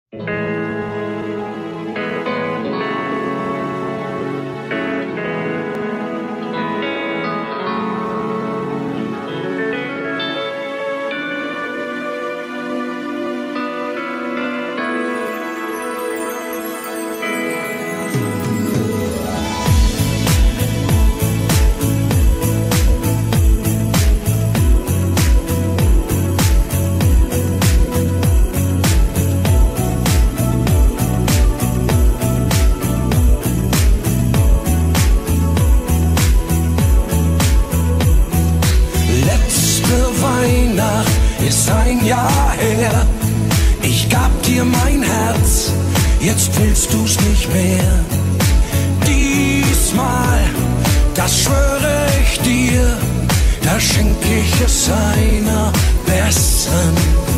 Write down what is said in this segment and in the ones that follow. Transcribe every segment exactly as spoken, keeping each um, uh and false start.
Ist ein Jahr her, ich gab dir mein Herz, jetzt willst du's nicht mehr. Diesmal, das schwöre ich dir, da schenk ich es einer besseren.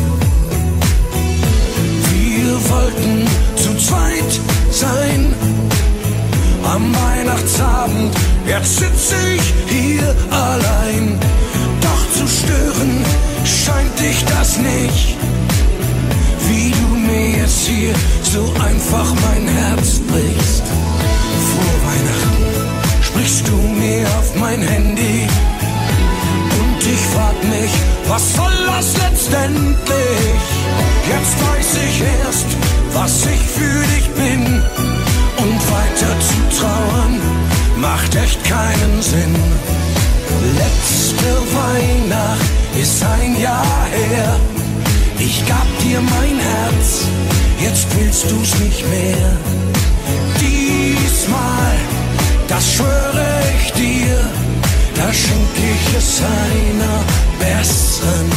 Wir wollten zu zweit sein, am Weihnachtsabend, jetzt sitz ich hier allein. Doch zu stören scheint dich das nicht, wie du mir jetzt hier so einfach mein Herz brichst. Frohe Weihnachten, sprichst du mir auf mein Handy und ich frag mich, was soll das letztendlich? Jetzt weiß ich erst, was ich für dich bin, und weiter zu trauern macht echt keinen Sinn. Letzte Weihnacht ist ein Jahr her, ich gab dir mein Herz, jetzt willst du's nicht mehr. Diesmal, das schwöre ich dir, da schenk ich es einer besseren.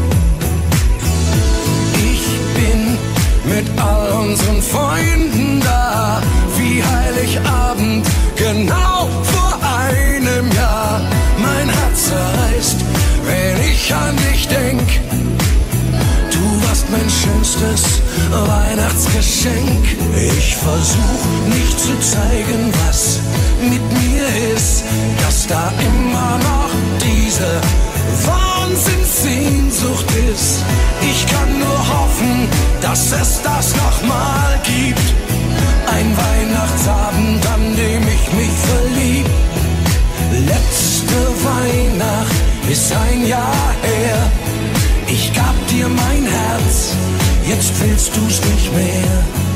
Ich bin mit all unseren Freunden da, wie Heiligabend, genau vor einem Jahr. Mein Herz zerreißt, wenn ich an dich denk. Du warst mein schönstes Weihnachtsgeschenk. Ich versuch nicht zu zeigen, was mit mir ist, dass da immer noch diese Wahnsinnssehnsucht ist. Ich kann nur hoffen, dass es das nochmal gibt. Ein Weihnachtsabend, an dem ich mich verlieb. Letzte Weihnacht ist ein Jahr her, ich gab dir mein Herz, jetzt willst du's nicht mehr.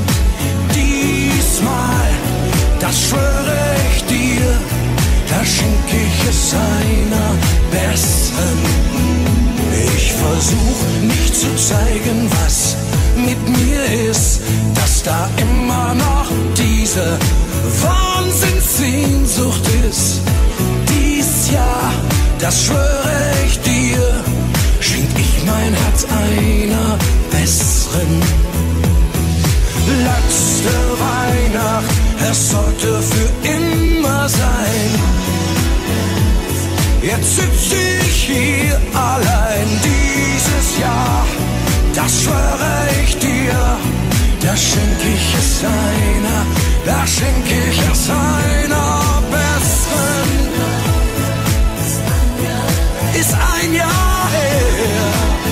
Diesmal, das schwöre ich dir, da schenk ich es einer besseren. Ich versuch nicht zu zeigen, was mit mir ist, dass da immer noch diese Wahnsinnssehnsucht ist. Dies Jahr, das schwöre ich dir, schenk ich mein Herz einer besseren. Letzte Weihnacht, es sollte für immer sein. Jetzt sitz ich hier allein. Dieses Jahr, das schwöre ich dir, da schenk ich es einer, da schenk ich es einer besseren. Ist ein Jahr her,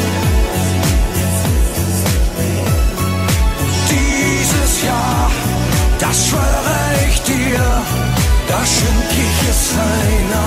dieses Jahr, das schwöre ich dir, da schenk ich es einer